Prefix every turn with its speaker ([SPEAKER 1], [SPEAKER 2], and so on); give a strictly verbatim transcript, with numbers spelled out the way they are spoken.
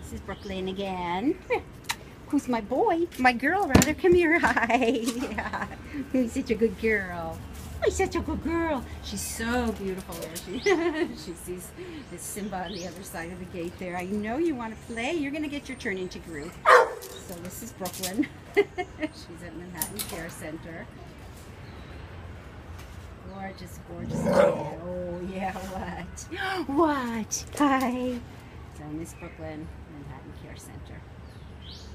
[SPEAKER 1] This is Brooklyn again. Who's my boy? My girl, rather. Come here. Hi. Yeah. Who's such a good girl? Oh, such a good girl. She's so beautiful there. She, she sees this Simba on the other side of the gate there. I know you want to play. You're going to get your turn into Gru. So this is Brooklyn. She's at Manhattan Care Center. Gorgeous, gorgeous. Oh, yeah, what? What? Hi. So Miss Brooklyn, Manhattan Care Center.